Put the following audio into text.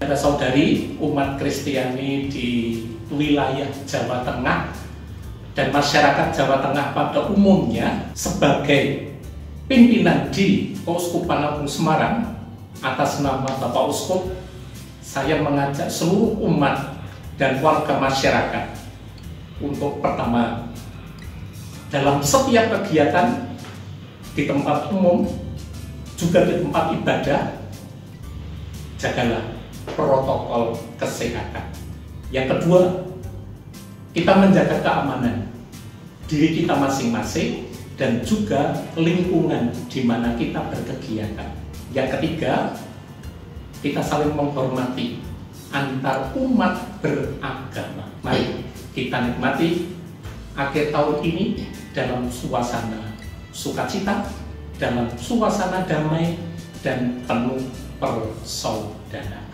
Saudari umat Kristiani di wilayah Jawa Tengah dan masyarakat Jawa Tengah pada umumnya, sebagai pimpinan di Keuskupan Agung Semarang atas nama Bapak Uskup, saya mengajak seluruh umat dan warga masyarakat untuk pertama, dalam setiap kegiatan di tempat umum, juga di tempat ibadah, jagalah protokol kesehatan. Yang kedua, kita menjaga keamanan diri kita masing-masing dan juga lingkungan di mana kita berkegiatan. Yang ketiga, kita saling menghormati antar umat beragama. Mari kita nikmati akhir tahun ini dalam suasana sukacita, dalam suasana damai dan penuh persaudaraan.